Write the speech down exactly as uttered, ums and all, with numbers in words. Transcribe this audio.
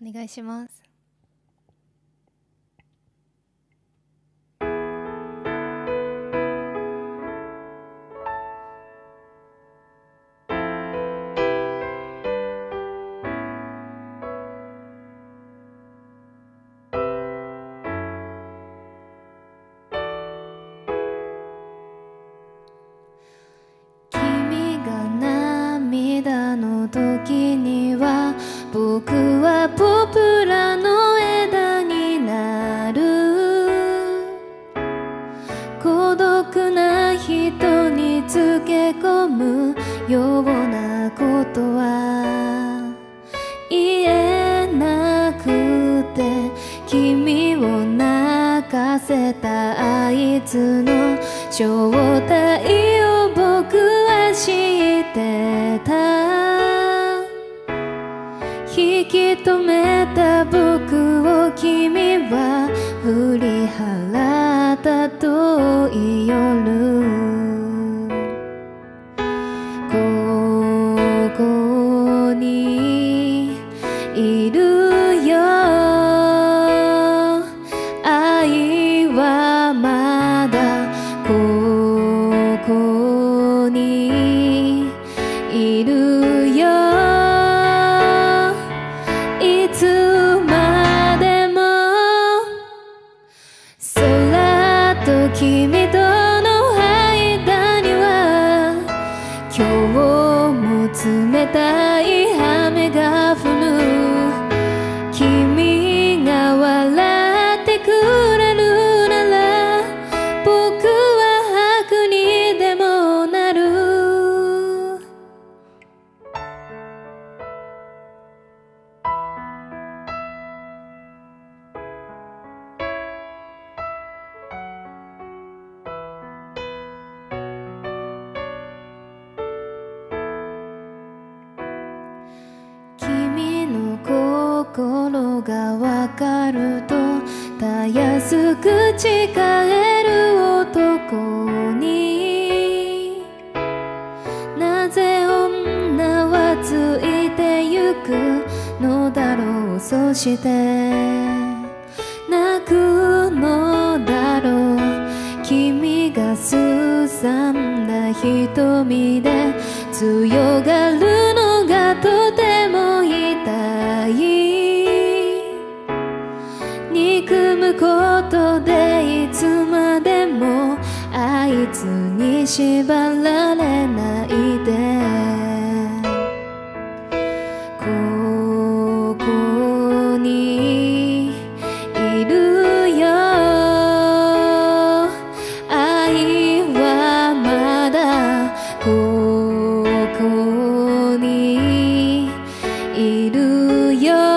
お願いします。君が涙の時には僕はポプラの枝になる。孤独な人につけ込むようなことは言えなくて、君を泣かせたあいつの正体を僕は知ってた。引き止めた僕を君は振り払った遠い夜。ここにいるよ、愛はまだここにいるよ。いつまでも空と君との間には今日も冷たい雨が降る。君が笑ってくれるなら僕は悪にでもなる。君の心がわかるとたやすく誓える男に、なぜ女はついてゆくのだろう。そして泣くのだろう。君がすさんだ瞳で強がるのがとても痛い。憎むことでいつまでもあいつに縛られないで。ここにいるよ、愛はまだここにいるよ。